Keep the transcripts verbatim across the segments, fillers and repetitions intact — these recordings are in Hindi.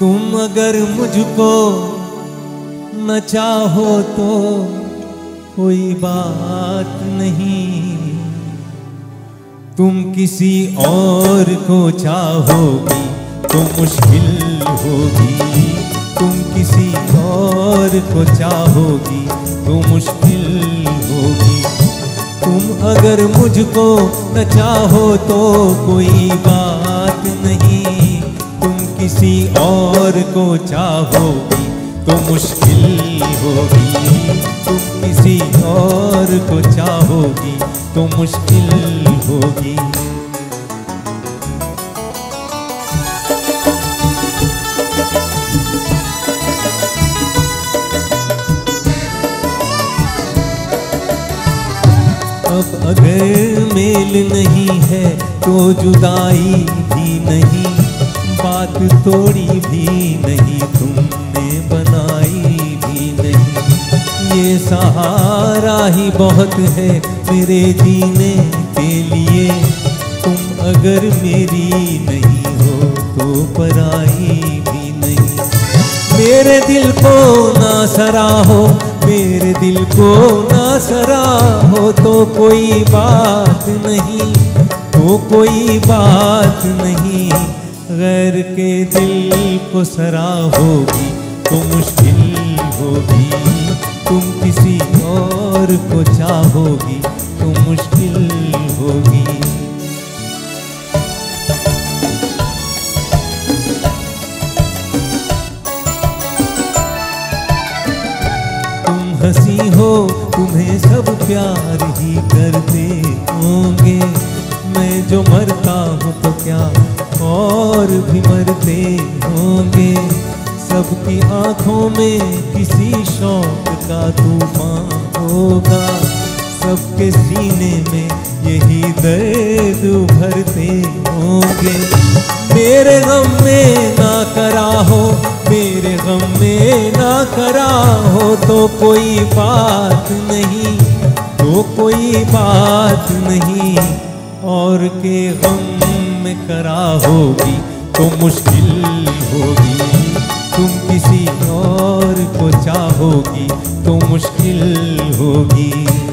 तुम अगर मुझको न चाहो तो कोई बात नहीं, तुम किसी और को चाहोगी तो मुश्किल होगी। तुम किसी और को चाहोगी तो मुश्किल होगी। तुम अगर मुझको न चाहो तो कोई बात नहीं, तुम किसी और को चाहोगी तो मुश्किल होगी। तुम किसी और को चाहोगी तो मुश्किल होगी। अब अगर मेल नहीं है तो जुदाई भी नहीं, बात तोड़ी भी नहीं, तुमने बनाई भी नहीं। ये सहारा ही बहुत है मेरे जीने के लिए, तुम अगर मेरी नहीं हो तो पराई भी नहीं। मेरे दिल को ना सराहो, मेरे दिल को ना सराहो तो कोई बात नहीं, तो कोई बात नहीं। गैर के दिल को सराहोगी तो मुश्किल होगी। तुम किसी और को चाहोगी तो मुश्किल होगी। हंसी हो तुम्हें सब प्यार ही करते होंगे, मैं जो मरता हूँ तो क्या और भी मरते होंगे। सबकी आंखों में किसी शौक का तूफान होगा, सबके सीने में यही दर्द भरते होंगे। मेरे गम में ना करा हो, मेरे गम में ना करा हो तो कोई बात नहीं, तो कोई बात नहीं। और के गम में करा होगी तो मुश्किल होगी। तुम किसी और को चाहोगी तो मुश्किल होगी।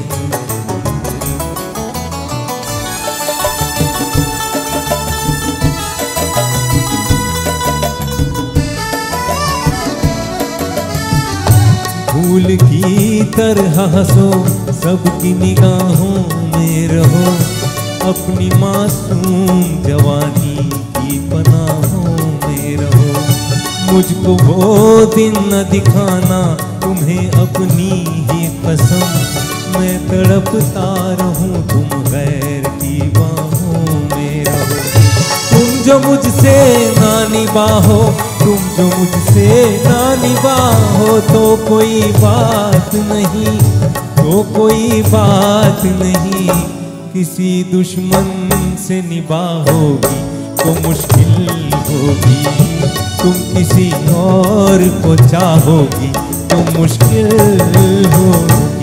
फूल की तरह हंसो, सबकी निगाहों में रहो, अपनी मासूम जवानी की पनाहों में रहो। मुझको वो दिन न दिखाना तुम्हें अपनी ही कसम, मैं तड़पता रहूं तुम गैर की बाहों में रहो। तुम जो मुझसे ना निभाओ, तुम जो मुझसे ना निभाओ तो कोई बात नहीं, तो कोई बात नहीं। किसी दुश्मन से निभाओगी तो मुश्किल होगी। तुम किसी और को चाहोगी तो मुश्किल होगी।